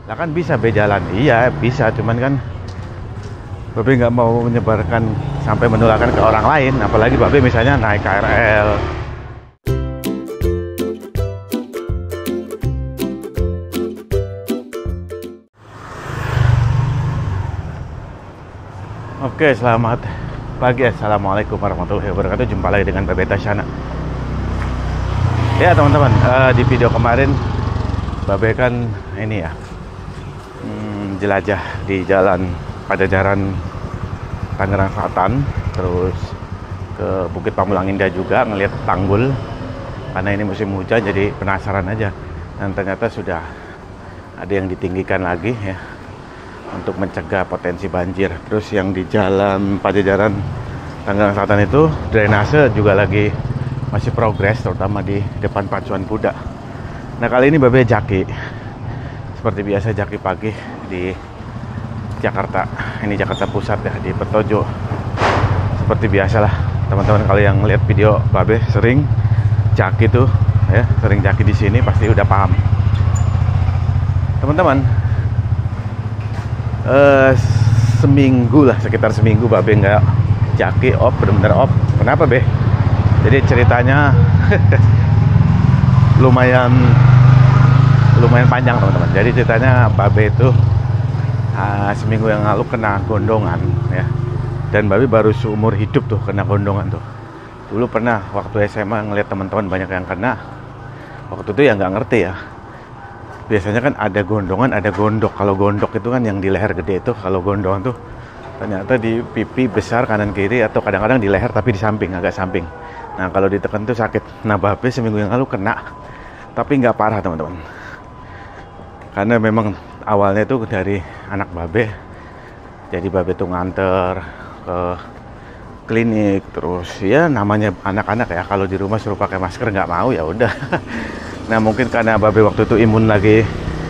Lah kan bisa be jalan, iya bisa, cuman kan Babe nggak mau menyebarkan sampai menularkan ke orang lain, apalagi Babe misalnya naik KRL. Oke, selamat pagi, assalamualaikum warahmatullahi wabarakatuh. Jumpa lagi dengan Babe Tasyana. Ya teman-teman, di video kemarin Babe kan ini ya, jelajah di jalan Pajajaran Tangerang Selatan, terus ke Bukit Pamulang Indah juga, ngelihat tanggul karena ini musim hujan, jadi penasaran aja. Dan ternyata sudah ada yang ditinggikan lagi ya untuk mencegah potensi banjir. Terus yang di jalan Pajajaran Tangerang Selatan itu drainase juga lagi masih progres, terutama di depan Pacuan Kuda. Nah kali ini Babe jaki, seperti biasa jaki pagi di Jakarta. Ini Jakarta Pusat ya, di Petojo. Seperti biasalah teman-teman, kalau yang lihat video Babe sering jaki tuh ya, sering jaki di sini pasti udah paham. Teman-teman, seminggu lah, sekitar seminggu Babe nggak jaki off, bener-bener off. Kenapa Be? Jadi ceritanya lumayan panjang teman-teman. Jadi ceritanya Babe itu seminggu yang lalu kena gondongan ya. Dan Babe baru seumur hidup tuh kena gondongan tuh. Dulu pernah waktu SMA ngeliat teman-teman banyak yang kena. Waktu itu ya nggak ngerti ya. Biasanya kan ada gondongan, ada gondok. Kalau gondok itu kan yang di leher gede itu. Kalau gondongan tuh ternyata di pipi besar kanan kiri, atau kadang-kadang di leher tapi di samping, agak samping. Nah kalau ditekan tuh sakit. Nah Babe seminggu yang lalu kena, tapi nggak parah teman-teman. Karena memang awalnya tuh dari anak Babe. Jadi Babe tuh nganter ke klinik, terus ya namanya anak-anak ya, kalau di rumah suruh pakai masker nggak mau, ya udah. Nah mungkin karena Babe waktu itu imun lagi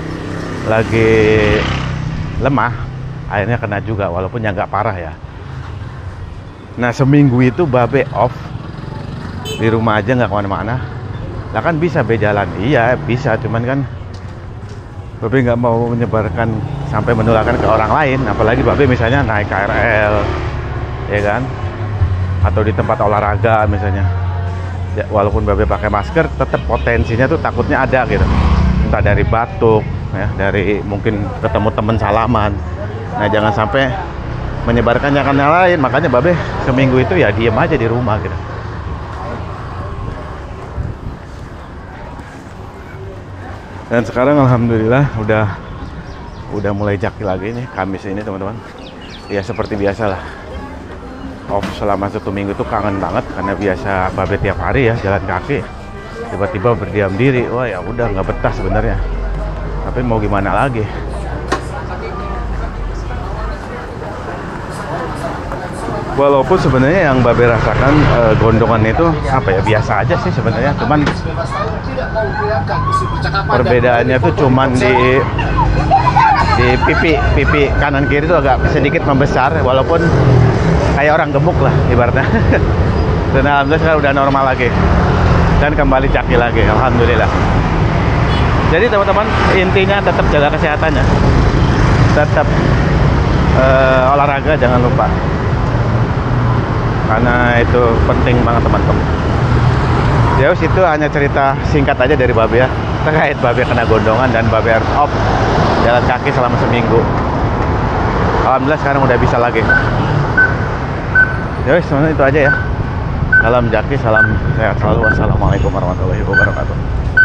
lemah, akhirnya kena juga, walaupun ya nggak parah ya. Nah seminggu itu Babe off di rumah aja, nggak kemana-mana. Lah kan bisa be jalan, iya bisa, cuman kan Babe nggak mau menyebarkan sampai menularkan ke orang lain, apalagi Babe misalnya naik KRL ya kan, atau di tempat olahraga misalnya ya, walaupun Babe pakai masker tetap potensinya tuh takutnya ada gitu, entah dari batuk ya, dari mungkin ketemu temen salaman. Nah jangan sampai menyebarkan yang lain, makanya Babe seminggu itu ya diem aja di rumah gitu. Dan sekarang alhamdulillah udah mulai jaki lagi nih Kamis ini teman-teman. Ya seperti biasa lah, off selama 1 minggu tuh kangen banget, karena biasa Babe tiap hari ya jalan kaki, tiba-tiba berdiam diri. Wah ya udah nggak betah sebenarnya, tapi mau gimana lagi. Walaupun sebenarnya yang Babe rasakan gondongan itu apa ya, biasa aja sih sebenarnya, cuman perbedaannya tuh cuman di pipi kanan kiri itu agak sedikit membesar, walaupun kayak orang gemuk lah ibaratnya. Dan alhamdulillah sekarang udah normal lagi dan kembali jaki lagi, alhamdulillah. Jadi teman-teman, intinya tetap jaga kesehatannya, tetap olahraga jangan lupa, karena itu penting banget teman-teman. Ya itu hanya cerita singkat aja dari Babe ya, terkait Babe kena gondongan dan Babe harus off jalan kaki selama seminggu. Alhamdulillah sekarang udah bisa lagi. Ya sebenarnya itu aja ya. Salam jaki, salam sehat selalu. Wassalamualaikum warahmatullahi wabarakatuh.